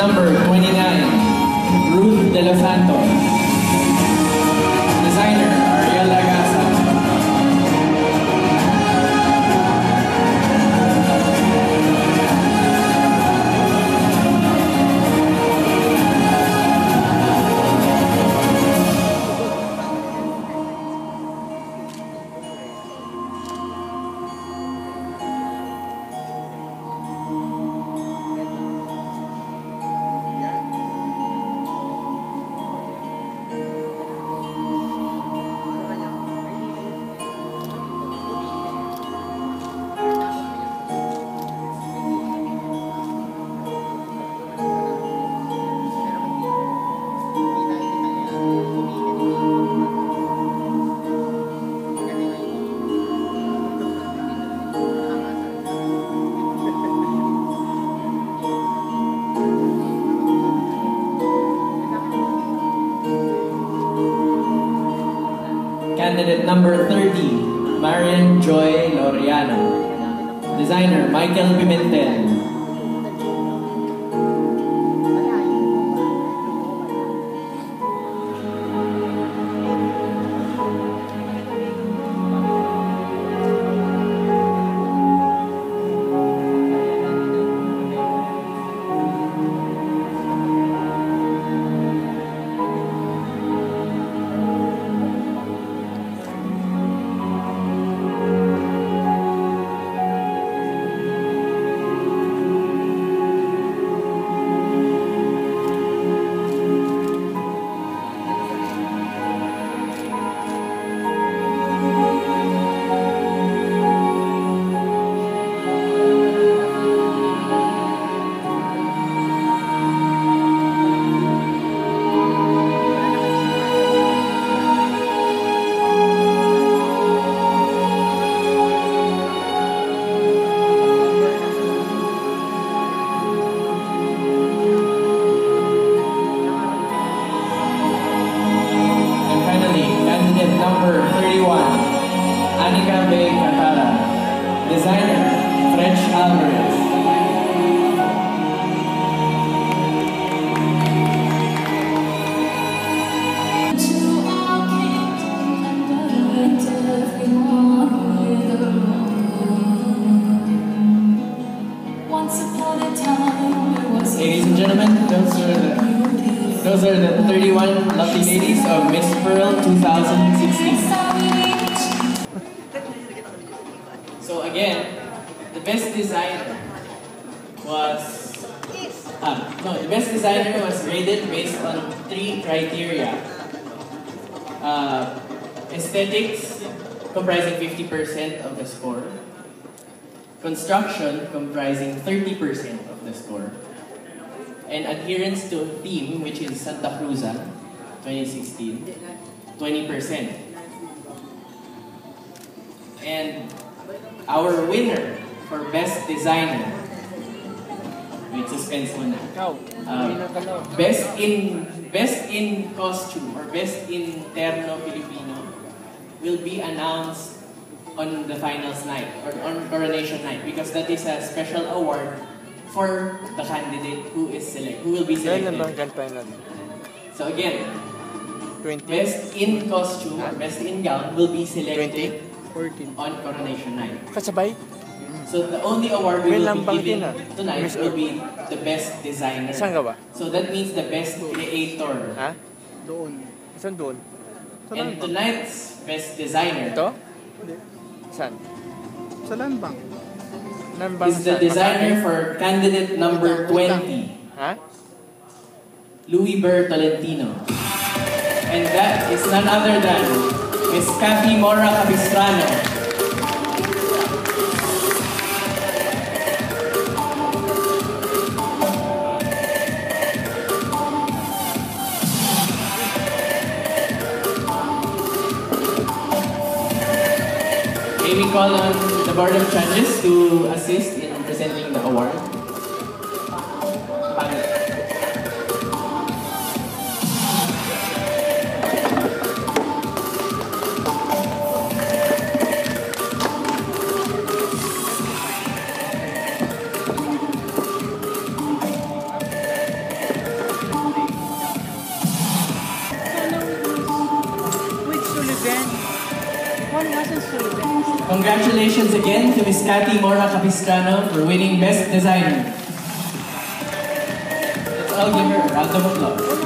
number 29, Ruth De Los Santos. Designer, Ariel Agasa. Candidate number 30, Marian Joy Laureano. Designer, Michael Pimentel. Designer, French Alvarez. Ladies and gentlemen, those are the 31 lucky ladies of Miss Pearl 2016. So again, the best designer was the best designer was rated based on 3 criteria. Aesthetics comprising 50% of the score. Construction comprising 30% of the score. And adherence to a theme, which is Santacruzan 2016, 20%. And our winner for Best Designer, with suspense muna, Best in Costume or Best in Terno Filipino will be announced on the finals night or on coronation night, because that is a special award for the candidate who will be selected. So again, 20. Best in costume or best in gown will be selected 14. On coronation night. Kasabay? So the only award we will be giving tonight will be the best designer. Saan ka ba? So that means the best creator. Ha? Doon. Saan doon? And tonight's best designer. Ito? Saan? Sa Lanbang. Is the designer for candidate number 20. Huh? Louis Ber Tolentino. And that is none other than Miss Cathy Mora Capistrano. May we call on the Board of Judges to assist in presenting the award. Congratulations again to Miss Cathy Mora Capistrano for winning Best Designer. Let's all give her a round of applause.